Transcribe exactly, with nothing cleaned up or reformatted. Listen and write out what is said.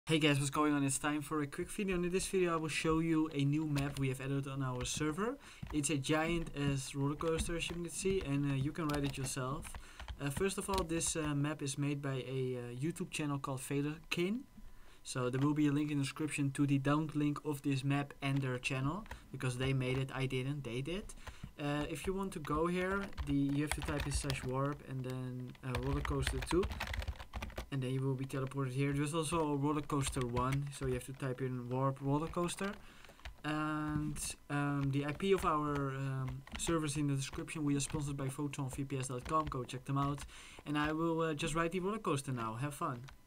Hey guys, what's going on? It's time for a quick video. In this video I will show you a new map we have added on our server. It's a giant as roller coaster, as you can see, and uh, you can ride it yourself. Uh, first of all, this uh, map is made by a uh, YouTube channel called Vaderkin. So there will be a link in the description to the download link of this map and their channel, because they made it, I didn't, they did. Uh, if you want to go here, the you have to type in slash warp and then uh, roller coaster two. And then you will be teleported here. There's also a roller coaster one, so you have to type in warp roller coaster. And um, the I P of our um, servers in the description. We are sponsored by photon v p s dot com. Go check them out. And I will uh, just ride the roller coaster now. Have fun.